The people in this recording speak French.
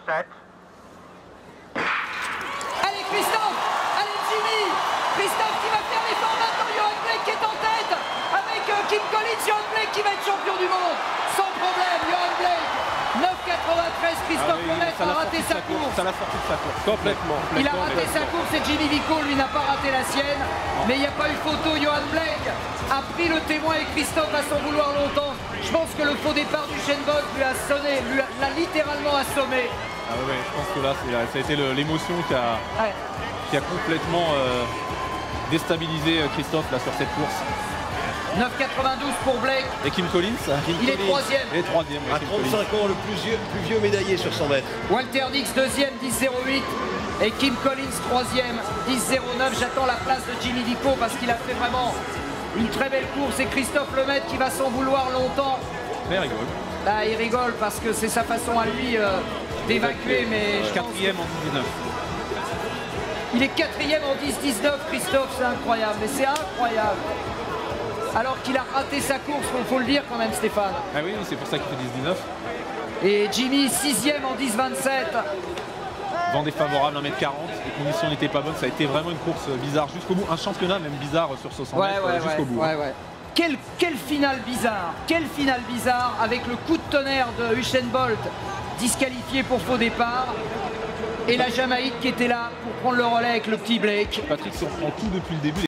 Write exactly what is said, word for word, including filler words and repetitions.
sept. Allez Christophe, allez Jimmy, Christophe qui va faire l'effort maintenant, Johan Blake qui est en tête, avec euh, Kim Collins, Johan Blake qui va être champion du monde, sans problème, Johan Blake. neuf quatre-vingt-treize, Christophe ah oui, Lemaitre a raté sa course. Ça l'a sorti de sa course, complètement. Il a raté sa course et Jimmy Vico, lui, n'a pas raté la sienne. Mais il n'y a pas eu photo. Johan Blake a pris le témoin et Christophe a sans vouloir longtemps. Je pense que le faux départ du Usain Bolt lui a sonné, lui l'a littéralement assommé. Ah oui, je pense que là, ça a été l'émotion qui a, ouais. qui a complètement euh, déstabilisé Christophe là, sur cette course. neuf quatre-vingt-douze pour Blake. Et Kim Collins, Kim il Collins. est troisième. Il est troisième. À trente-cinq ans, le plus vieux, plus vieux médaillé sur cent mètres. Walter Dix deuxième, dix zéro huit. Et Kim Collins troisième, dix zéro neuf. J'attends la place de Jimmy Vico parce qu'il a fait vraiment une très belle course. Et Christophe Lemaitre qui va s'en vouloir longtemps. Mais il rigole. Là, il rigole parce que c'est sa façon à lui euh, d'évacuer. Mais je quatrième en dix-neuf. Il est quatrième en dix dix-neuf, Christophe, c'est incroyable. Mais c'est incroyable. Alors qu'il a raté sa course, il faut le dire quand même, Stéphane. Ah oui, c'est pour ça qu'il fait dix dix-neuf. Et Jimmy, sixième en dix vingt-sept. Vent défavorable, un mètre quarante, les conditions n'étaient pas bonnes, ça a été vraiment une course bizarre jusqu'au bout, un championnat même bizarre sur ce cent mètres, ouais, ouais, jusqu'au ouais, bout. Ouais, ouais. Quel, quel final bizarre, quel final bizarre avec le coup de tonnerre de Usain Bolt disqualifié pour faux départ et la Jamaïque qui était là pour prendre le relais avec le petit Blake. Patrick, si on prend tout depuis le début,